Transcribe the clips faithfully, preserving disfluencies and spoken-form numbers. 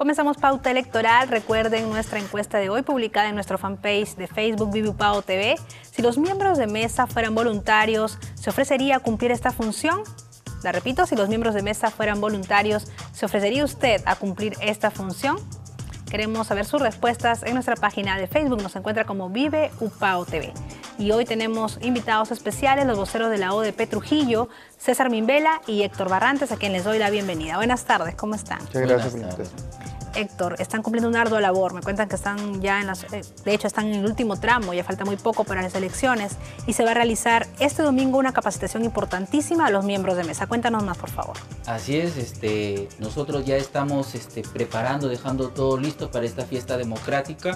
Comenzamos Pauta Electoral. Recuerden nuestra encuesta de hoy publicada en nuestro fanpage de Facebook Vive Upao T V. Si los miembros de mesa fueran voluntarios, ¿se ofrecería cumplir esta función? La repito, si los miembros de mesa fueran voluntarios, ¿se ofrecería usted a cumplir esta función? Queremos saber sus respuestas en nuestra página de Facebook. Nos encuentra como Vive Upao T V. Y hoy tenemos invitados especiales, los voceros de la O D P Trujillo, César Mimbela y Héctor Barrantes, a quien les doy la bienvenida. Buenas tardes, ¿cómo están? Muchas gracias por la invitación. Héctor, están cumpliendo una ardua labor. Me cuentan que están ya en las, de hecho están en el último tramo, ya falta muy poco para las elecciones y se va a realizar este domingo una capacitación importantísima a los miembros de mesa. Cuéntanos más, por favor. Así es, este, nosotros ya estamos este, preparando, dejando todo listo para esta fiesta democrática.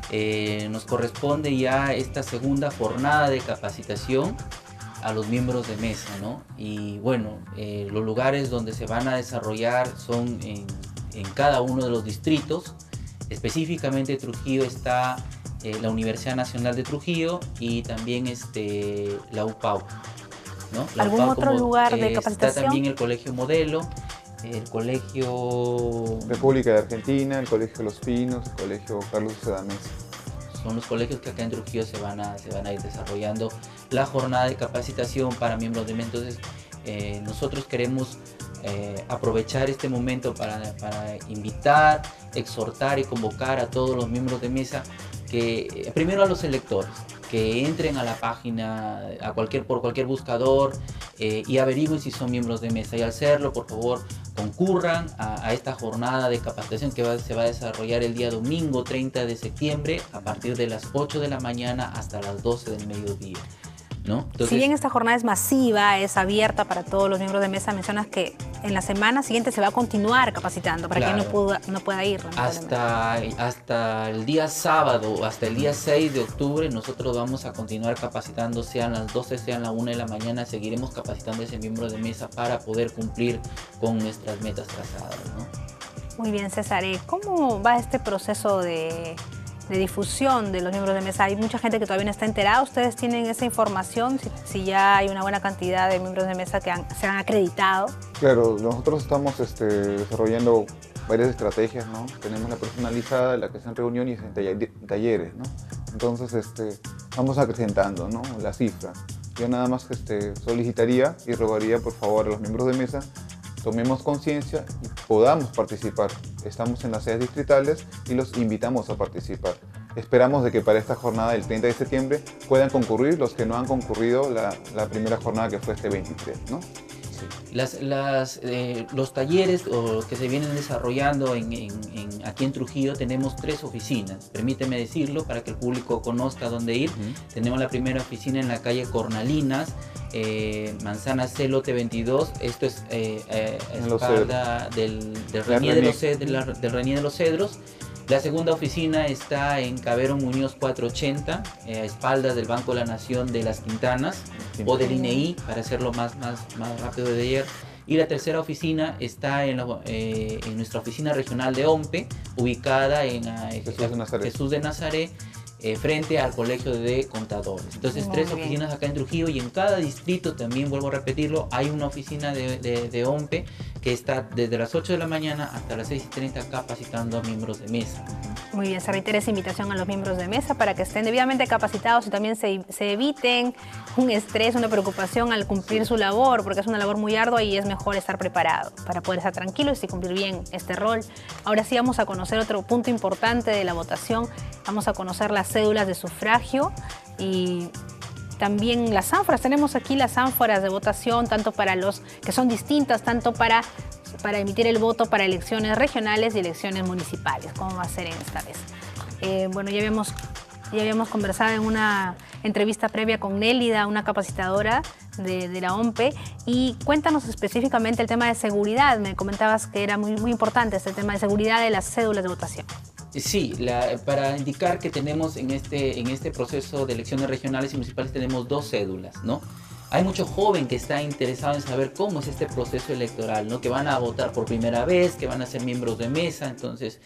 Eh, nos corresponde ya esta segunda jornada de capacitación a los miembros de mesa, ¿no? Y bueno, eh, los lugares donde se van a desarrollar son en en cada uno de los distritos. Específicamente Trujillo está eh, la Universidad Nacional de Trujillo y también este, la UPAU, ¿no? La ¿Algún UPAU, otro como, lugar de eh, capacitación? Está también el Colegio Modelo, el Colegio... República de Argentina, el Colegio Los Pinos, el Colegio Carlos Sedamés. Son los colegios que acá en Trujillo se van a, se van a ir desarrollando la jornada de capacitación para miembros de mesa. Entonces, eh, nosotros queremos Eh, aprovechar este momento para, para invitar, exhortar y convocar a todos los miembros de mesa, que eh, primero a los electores, que entren a la página a cualquier, por cualquier buscador eh, y averigüen si son miembros de mesa, y al hacerlo, por favor, concurran a, a esta jornada de capacitación que va, se va a desarrollar el día domingo treinta de septiembre a partir de las ocho de la mañana hasta las doce del mediodía, ¿no? Entonces, si bien esta jornada es masiva, es abierta para todos los miembros de mesa, mencionas que en la semana siguiente se va a continuar capacitando para claro, quien no, pueda, no pueda ir. Hasta, hasta el día sábado, hasta el día seis de octubre, nosotros vamos a continuar capacitando, sean las doce, sean las una de la mañana, seguiremos capacitando a ese miembro de mesa para poder cumplir con nuestras metas trazadas, ¿no? Muy bien, César. ¿Cómo va este proceso de... de difusión de los miembros de mesa? Hay mucha gente que todavía no está enterada. ¿Ustedes tienen esa información? Si, si ya hay una buena cantidad de miembros de mesa que han, se han acreditado. Claro, nosotros estamos este, desarrollando varias estrategias, ¿no? Tenemos la personalizada, la que es en reuniones y en talleres, ¿no? Entonces este, vamos acrecentando, ¿no?, la cifra. Yo nada más este, solicitaría y rogaría por favor a los miembros de mesa tomemos conciencia y podamos participar. Estamos en las sedes distritales y los invitamos a participar. Esperamos de que para esta jornada del treinta de septiembre puedan concurrir los que no han concurrido la, la primera jornada que fue este veintitrés, ¿no? Sí. Las, las, eh, los talleres o que se vienen desarrollando en, en, en, aquí en Trujillo, tenemos tres oficinas, permíteme decirlo para que el público conozca dónde ir. Uh-huh. Tenemos la primera oficina en la calle Cornalinas, eh, Manzana C, lote veintidós, esto es eh, eh, espalda del, del, Reñé de los, de la, del Reñé de los Cedros. La segunda oficina está en Cabero Muñoz cuatrocientos ochenta, eh, a espaldas del Banco de la Nación de las Quintanas, sí, o del I N E I, para hacerlo más, más, más rápido de ayer. Y la tercera oficina está en, la, eh, en nuestra oficina regional de OMPE, ubicada en eh, Jesús de Nazaret, Jesús de Nazaret eh, frente al Colegio de Contadores. Entonces, muy tres bien. Oficinas acá en Trujillo, y en cada distrito, también vuelvo a repetirlo, hay una oficina de, de, de OMPE que está desde las ocho de la mañana hasta las seis y treinta capacitando a miembros de mesa. Muy bien, se reitera esa invitación a los miembros de mesa para que estén debidamente capacitados y también se, se eviten un estrés, una preocupación al cumplir su labor, porque es una labor muy ardua y es mejor estar preparado para poder estar tranquilos y cumplir bien este rol. Ahora sí vamos a conocer otro punto importante de la votación. Vamos a conocer las cédulas de sufragio y también las ánforas. Tenemos aquí las ánforas de votación, tanto para los que son distintas, tanto para, para emitir el voto para elecciones regionales y elecciones municipales. ¿Cómo va a ser en esta vez? Eh, bueno, ya habíamos, ya habíamos conversado en una entrevista previa con Nélida, una capacitadora de, de la OMPE, y cuéntanos específicamente el tema de seguridad. Me comentabas que era muy, muy importante este tema de seguridad de las cédulas de votación. Sí, la, para indicar que tenemos en este, en este proceso de elecciones regionales y municipales tenemos dos cédulas, ¿no? Hay mucho joven que está interesado en saber cómo es este proceso electoral, ¿no? Que van a votar por primera vez, que van a ser miembros de mesa. Entonces,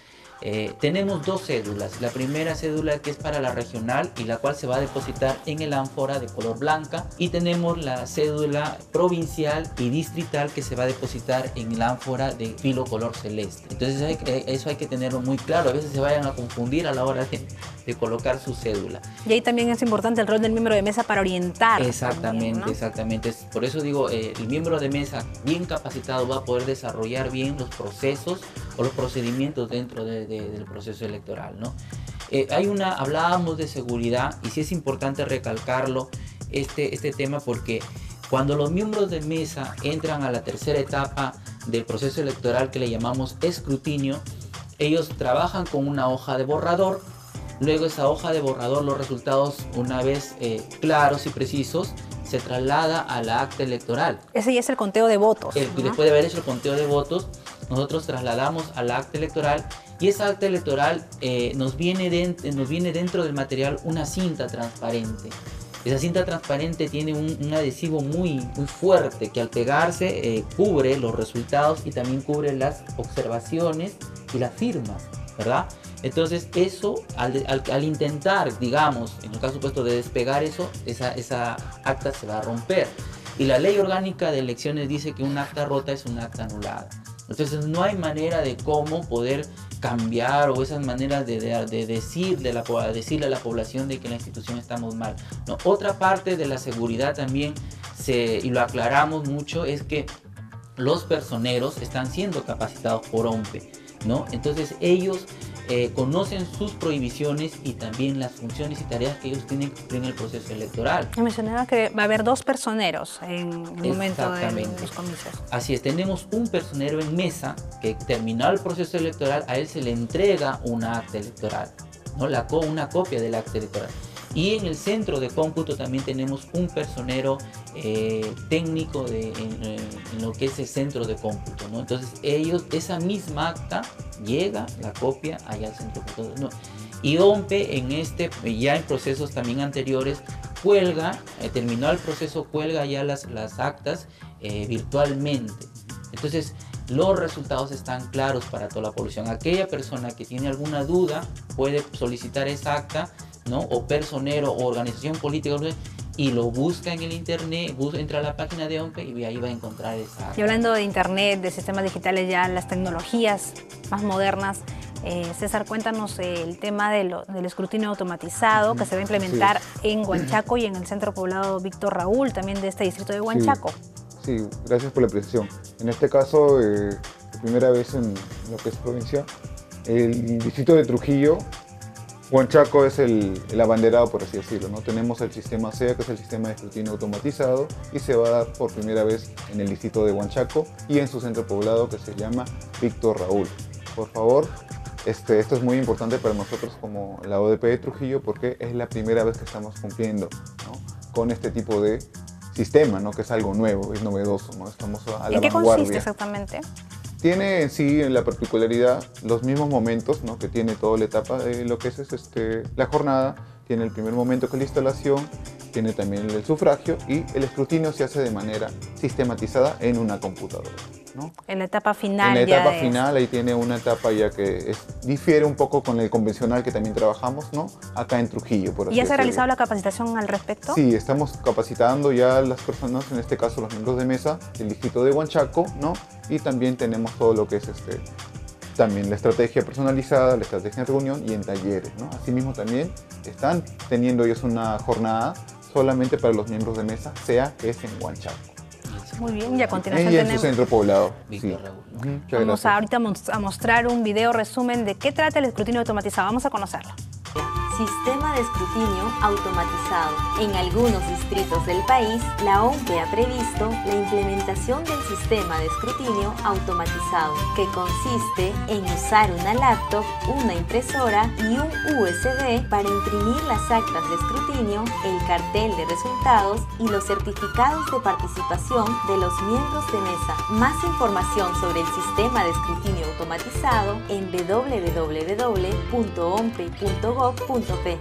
Eh, tenemos dos cédulas. La primera cédula que es para la regional y la cual se va a depositar en el ánfora de color blanca, y tenemos la cédula provincial y distrital que se va a depositar en el ánfora de filo color celeste. Entonces hay, eso hay que tenerlo muy claro. A veces se vayan a confundir a la hora de, de colocar su cédula. Y ahí también es importante el rol del miembro de mesa para orientar. Exactamente, también, ¿no? exactamente. Por eso digo, eh, el miembro de mesa bien capacitado va a poder desarrollar bien los procesos o los procedimientos dentro de, de, del proceso electoral, ¿no? Eh, hay una, hablábamos de seguridad, y sí es importante recalcarlo, este, este tema, porque cuando los miembros de mesa entran a la tercera etapa del proceso electoral, que le llamamos escrutinio, ellos trabajan con una hoja de borrador. Luego esa hoja de borrador, los resultados, una vez eh, claros y precisos, se traslada a la acta electoral. Ese ya es el conteo de votos, El, ¿no? Después de haber hecho el conteo de votos, nosotros trasladamos a la acta electoral, y esa acta electoral eh, nos, viene de, nos viene dentro del material una cinta transparente. Esa cinta transparente tiene un, un adhesivo muy, muy fuerte que al pegarse eh, cubre los resultados y también cubre las observaciones y las firmas, ¿verdad? Entonces eso, al, al, al intentar, digamos, en el caso supuesto de despegar eso, esa, esa acta se va a romper. Y la ley orgánica de elecciones dice que un acta rota es un acta anulada. Entonces no hay manera de cómo poder cambiar, o esas maneras de, de, de decirle, la, decirle a la población de que la institución estamos mal. No, otra parte de la seguridad también, se, y lo aclaramos mucho, es que los personeros están siendo capacitados por OMPE, ¿no? Entonces ellos eh, conocen sus prohibiciones y también las funciones y tareas que ellos tienen que cumplir en el proceso electoral. Me mencionaba que va a haber dos personeros en el momento de los comicios. Así es, tenemos un personero en mesa que, terminado el proceso electoral, a él se le entrega una acta electoral, ¿no? La, una copia del acta electoral. Y en el centro de cómputo también tenemos un personero eh, técnico de, en, en lo que es el centro de cómputo, ¿no? Entonces ellos, esa misma acta llega, la copia allá al centro de cómputo, ¿no? Y OMPE en este, ya en procesos también anteriores, cuelga, eh, terminó el proceso, cuelga ya las, las actas eh, virtualmente. Entonces los resultados están claros para toda la población. Aquella persona que tiene alguna duda puede solicitar esa acta, ¿no? O personero o organización política, y lo busca en el internet, busca, entra a la página de OMPE y ahí va a encontrar esa acta. Y hablando de internet, de sistemas digitales, ya las tecnologías más modernas, eh, César, cuéntanos eh, el tema de lo, del escrutinio automatizado que se va a implementar sí. en Huanchaco y en el centro poblado Víctor Raúl, también de este distrito de Huanchaco. Sí, sí, gracias por la precisión. En este caso, eh, la primera vez en lo que es provincia, el distrito de Trujillo, Huanchaco es el, el abanderado, por así decirlo, ¿no? Tenemos el sistema C E A, que es el sistema de escrutinio automatizado, y se va a dar por primera vez en el distrito de Huanchaco y en su centro poblado, que se llama Víctor Raúl. Por favor, este, esto es muy importante para nosotros como la O D P de Trujillo, porque es la primera vez que estamos cumpliendo, ¿no? con este tipo de sistema, ¿no? Que es algo nuevo, es novedoso, ¿no? Estamos a la ¿En qué vanguardia. consiste exactamente? Tiene en sí en la particularidad los mismos momentos, ¿no? que tiene toda la etapa de lo que es este, la jornada. Tiene el primer momento que es la instalación, tiene también el sufragio, y el escrutinio se hace de manera sistematizada en una computadora, ¿no? En la etapa final. En la etapa ya final, ahí tiene una etapa ya que es, difiere un poco con el convencional que también trabajamos, ¿no? Acá en Trujillo, por así ¿Y ya se ha decirlo. realizado la capacitación al respecto? Sí, estamos capacitando ya a las personas, en este caso los miembros de mesa del distrito de Huanchaco, ¿no? Y también tenemos todo lo que es este, también la estrategia personalizada, la estrategia en reunión y en talleres, ¿no? Asimismo también están teniendo ellos una jornada solamente para los miembros de mesa, sea que es en Huanchaco. Muy bien, y a continuación y en tenemos... su centro poblado. Víctor Sí. Raúl. Ujú, muchas Vamos gracias. a, ahorita a mostrar un video resumen de qué trata el escrutinio automatizado. Vamos a conocerlo. Sistema de escrutinio automatizado. En algunos distritos del país, la OMPE ha previsto la implementación del sistema de escrutinio automatizado, que consiste en usar una laptop, una impresora y un U S B para imprimir las actas de escrutinio, el cartel de resultados y los certificados de participación de los miembros de mesa. Más información sobre el sistema de escrutinio automatizado en w w w punto ompe punto gob punto pe.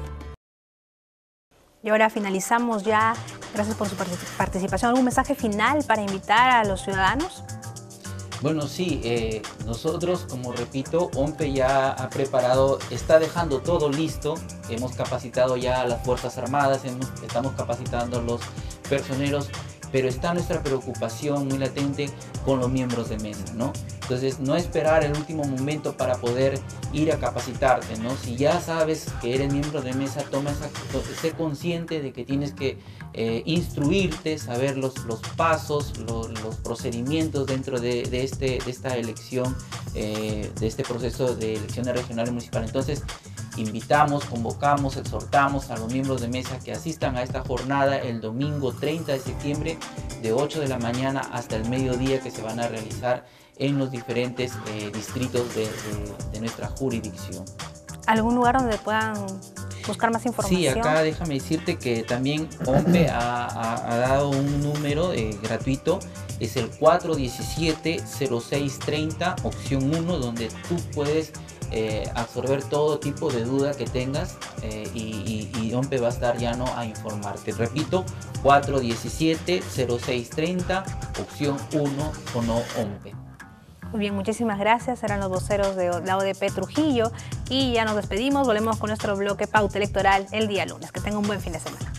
Y ahora finalizamos ya. Gracias por su participación. ¿Algún mensaje final para invitar a los ciudadanos? Bueno, sí, eh, nosotros, como repito, OMPE ya ha preparado, está dejando todo listo. Hemos capacitado ya a las Fuerzas Armadas, hemos, estamos capacitando a los personeros, pero está nuestra preocupación muy latente con los miembros de mesa, ¿no? Entonces, no esperar el último momento para poder ir a capacitarte, ¿no? Si ya sabes que eres miembro de mesa, toma esa, sé consciente de que tienes que eh, instruirte, saber los, los pasos, los, los procedimientos dentro de, de, este, de esta elección, eh, de este proceso de elecciones regionales y municipales. Entonces, invitamos, convocamos, exhortamos a los miembros de mesa que asistan a esta jornada el domingo treinta de septiembre de ocho de la mañana hasta el mediodía, que se van a realizar en los diferentes eh, distritos de, de, de nuestra jurisdicción. ¿Algún lugar donde puedan buscar más información? Sí, acá déjame decirte que también OMPE ha, ha, ha dado un número eh, gratuito, es el cuatro diecisiete cero seis treinta, opción uno, donde tú puedes eh, absorber todo tipo de duda que tengas eh, y, y, y OMPE va a estar llano a informarte. Repito, cuatro diecisiete cero seis treinta, opción uno, o no OMPE. Muy bien, muchísimas gracias. Eran los voceros de la O D P Trujillo y ya nos despedimos. Volvemos con nuestro bloque Pauta Electoral el día lunes. Que tengan un buen fin de semana.